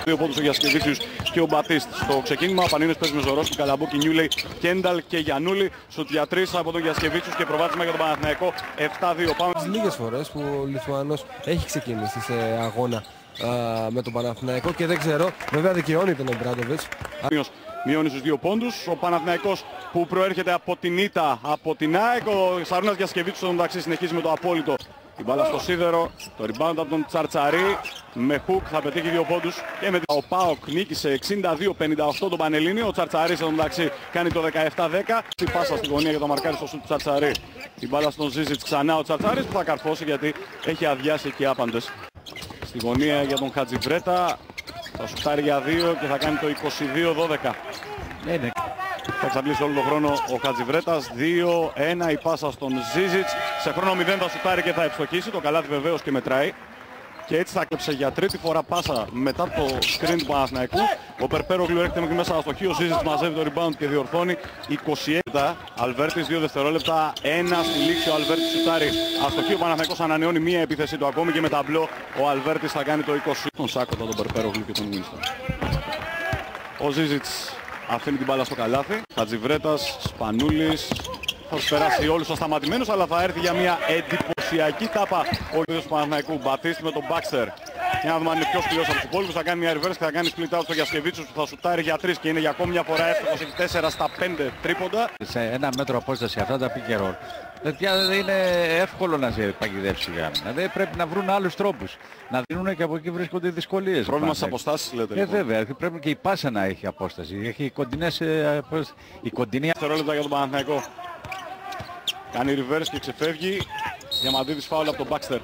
Δύο πόντους ο Γιασκεβίτσιους και ο Μπατίστ. Στο ξεκίνημα ο Πανιόνιος παίζει με Ζωρόσκι, Καλαμπούκι, Νιούλεϊ, Κένταλ και Γιαννούλη. Σουτ για 3 από τον Γιασκεβίτσιους και προβάδισμα για τον Παναθηναϊκό 7-2. Πάμε. Τις λίγες φορές που ο Λιθουανός έχει ξεκινήσει σε αγώνα με τον Παναθηναϊκό και δεν ξέρω, βέβαια δικαιώνει τον Ομπράντοβιτς. Μειώνει στους 2 πόντους. Ο Παναθηναϊκός που προέρχεται από την ήττα από την ΑΕΚ. Ο Σαρούνας Γιασκεβίτσιους στο μεταξύ συνεχίζει με το απόλυτο. Η μπάλα στο σίδερο, το rebound από τον Τσαρτσαρή με hook θα πετύχει 2 πόντους και με ο ΠΑΟΚ νίκησε 62-58 τον Πανελλήνιο. Ο Τσαρτσαρής εδώ μεταξύ κάνει το 17-10. Η πάσα στη γωνία για το μαρκάρι στο σουτ του Τσαρτσαρή. Η μπάλα στον Ζίζιτς ξανά ο Τσαρτσαρής που θα καρφώσει γιατί έχει αδειάσει εκεί άπαντες. Στη γωνία για τον Χατζιβρέτα θα σουτάρει για 2 και θα κάνει το 22-12. Θα εξαντλήσει όλο τον χρόνο ο Χατζιβρέτας. 2-1 η πάσα στον Ζίζιτς. Σε χρόνο 0 θα σουτάρει και θα ευστοχίσει. Το καλάθι βεβαίως και μετράει. Και έτσι θα κλέψε για τρίτη φορά πάσα μετά το screen του Παναθηναϊκού. Ο Περπέρογλου έρχεται μέχρι μέσα στο χείο. Ο Ζίζιτς μαζεύει το rebound και διορθώνει. 27. Αλβέρτης 2 δευτερόλεπτα. 1 στη λήξη ο Αλβέρτης σουτάρει. Αστοχή ο Παναθηναϊκός ανανεώνει μία επίθεση του ακόμη και με ταμπλό. Ο Αλβέρτης θα κάνει το 20. Τον Σάκοτα, τον Περπέρογλου και τον Βίνστον. Ο Ζίζιτς αφήνει την μπάλα στο καλάθι. Χατζιβρέτας, Σπανούλης. Θα τους περάσει όλους τους σταματημένους, αλλά θα έρθει για μια εντυπωσιακή τάπα ο ίδιος του Παναθηναϊκού. Μπατίστη με τον Μπάξτερ. Για να δούμε αν είναι πιο σκληρός από τους υπόλοιπους. Θα κάνει μια reverse και θα κάνει split out στο Γιασκεβίτσιους που θα σουτάρει για 3 και είναι για ακόμη μια φορά εύστοχος. Έχει 4 στα 5 τρίποντα. Σε 1 μέτρο απόσταση αυτά τα pick and roll. Πια δεν είναι εύκολο να σε παγιδεύσει η άμυνα. Δεν πρέπει να βρουν άλλους τρόπους. Να δίνουν και από εκεί βρίσκονται οι δυσκολίες. Πρόβλημα στις αποστάσεις λέτε. Λοιπόν. Βέβαια, πρέπει και η πάσα να έχει απόσταση. Έχει κοντινές η κοντινή. Δευτερόλεπτα για τον Παναθηναϊκό. Κάνει reverse και ξεφεύγει. Διαμαντίδης φάουλ από τον Baxter.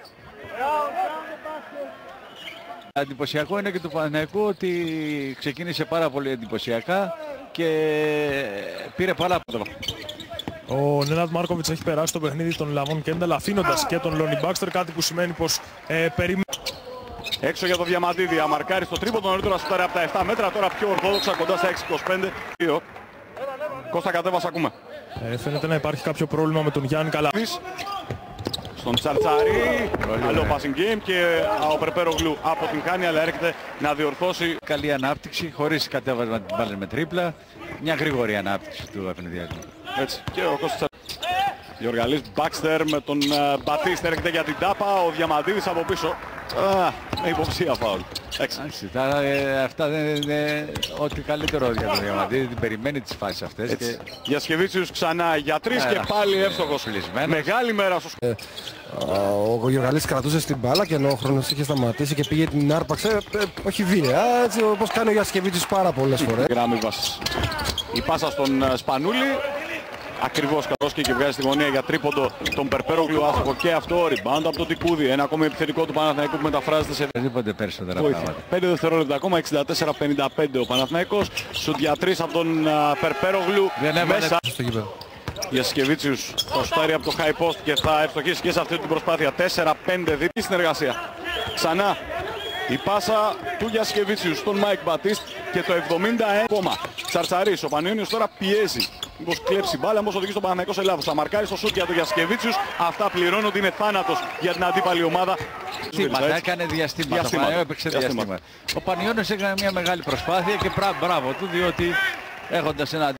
Εντυπωσιακό είναι και του Παναθηναϊκού ότι ξεκίνησε πάρα πολύ εντυπωσιακά και πήρε πάρα πολλά. Ο Νέναντ Μάρκοβιτς έχει περάσει το παιχνίδι των Λαβών Κένταλ αφήνοντας και τον Λόνι Μπάξτερ, κάτι που σημαίνει πως περιμένει. Έξω για το Διαμαντίδη, αμαρκάρει στο τρίποντο, νωρίτερα σουτάρει από τα 7 μέτρα, τώρα πιο ορθόδοξα κοντά στα 6-25. Κώστα κατέβας ακούμε. Φαίνεται να υπάρχει κάποιο πρόβλημα με τον Γιάννη Καλαβής. Στον Τσαρτσαρή, καλό passing game και ο Περπέρογλου αποτυγχάνει αλλά έρχεται να διορθώσει. Καλή ανάπτυξη, χωρίς κατέβασμα την μπάλα με τρίπλα. Μια γρήγορη ανάπτυξη του ευνηδιάκου. Έτσι και ο Κώστας Γιοργαλής Μπάξτερ με τον Μπατίστ έρχεται για την τάπα, ο Διαμαντίδης από πίσω. Με υποψία φάουλ. Αυτά δεν είναι ό,τι καλύτερο για τον Διαμαντίδη, την περιμένει τις φάσεις αυτές. Και... Γιασκεβίτσιους ξανά για 3 και πάλι εύστοχος. Μεγάλη μέρα στο Ο Γιοργαλής κρατούσε στην μπάλα και ενώ ο χρόνος είχε σταματήσει και πήγε την άρπαξε, όχι βία, έτσι όπως κάνει ο Γιασκεβίτσιους πάρα πολλές φορές. Γράμμη βάσης. Η πάσα στον Σπανούλη. Ακριβώς καλώς και βγάζει στη γωνία για τρίποντο τον Περπέρογλου, άστοχο και αυτό, rebound από τον Τικούδη. Ένα ακόμη επιθετικό του Παναθηναϊκού που μεταφράζεται σε οποιαδήποτε περισσότερα πράγματα. 5 δευτερόλεπτα ακόμα, 64-55 ο Παναθηναϊκός. Σουτ για 3 από τον Περπέρογλου. Μέσα. Γιασκεβίτσιους θα σουτάρει από το high post και θα ευστοχίσει και σε αυτή την προσπάθεια. 4-5 δίπλη συνεργασία. Ξανά η πάσα του Γιασκεβίτσιους στον Μάικ Μπατίστ και το 71 ακόμα. Τσαρτσαρής, ο Πανιόνιος τώρα πιέζει. Μήπως κλέψει μπάλα, όμως οδηγεί στον Παναθηναϊκό σε λάθος. Θα μαρκάρει στο σουτ για τον Γιασκεβίτσιους. Αυτά πληρώνουν ότι είναι θάνατος για την αντίπαλη ομάδα. Έκανε διαστήματα. Ο Πανιόνιος έκανε μια μεγάλη προσπάθεια και μπράβο του, διότι έχοντας ένα